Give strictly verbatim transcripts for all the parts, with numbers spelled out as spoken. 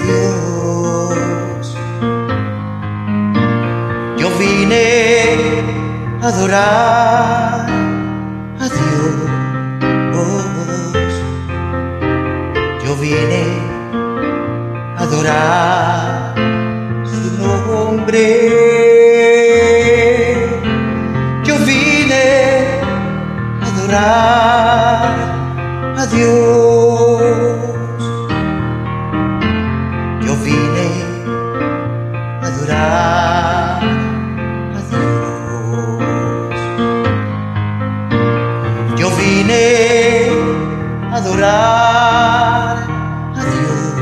Dios. Yo vine a adorar a Dios. Yo vine a adorar su nombre. Yo vine a adorar a Dios. Yo vine a adorar a Dios. Yo vine a adorar a Dios.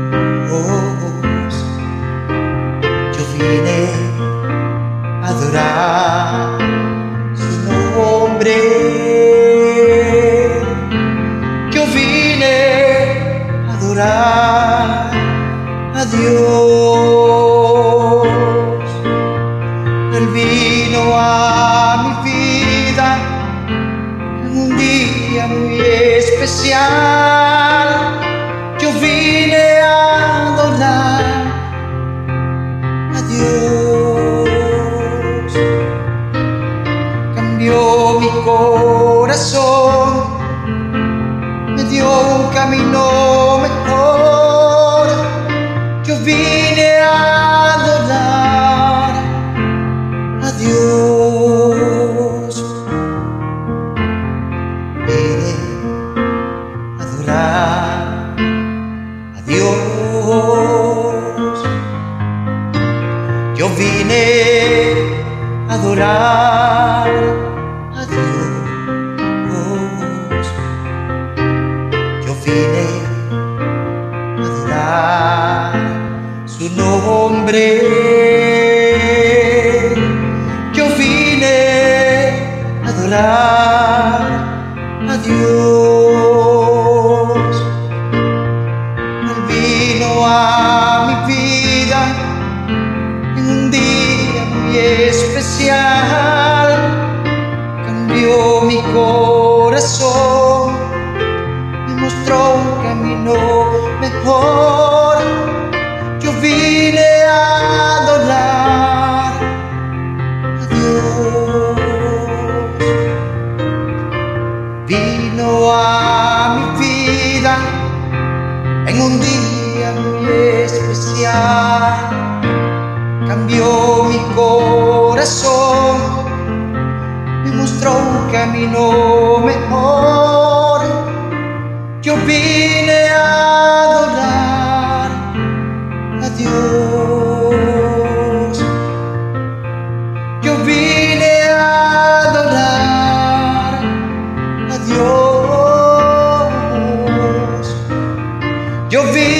Yo vine a adorar su nombre. Yo vine a adorar a Dios. Él vino a mi vida en un día muy especial. Yo vine a adorar a Dios. Cambió mi corazón, me dio un camino mejor. Yo vine a adorar a Dios. Vine a adorar a Dios. Yo vine a adorar a Dios. Yo vine a adorar su nombre. Yo vine a adorar a Dios. Él vino a mi vida en un día muy especial. Cambió mi corazón, me mostró un camino mejor. Yo vine a adorar a Dios. Vino a mi vida en un día muy especial. Cambió mi corazón, me mostró un camino mejor. Yo vine a adorar a Dios. Yo vine a adorar a Dios. Yo vine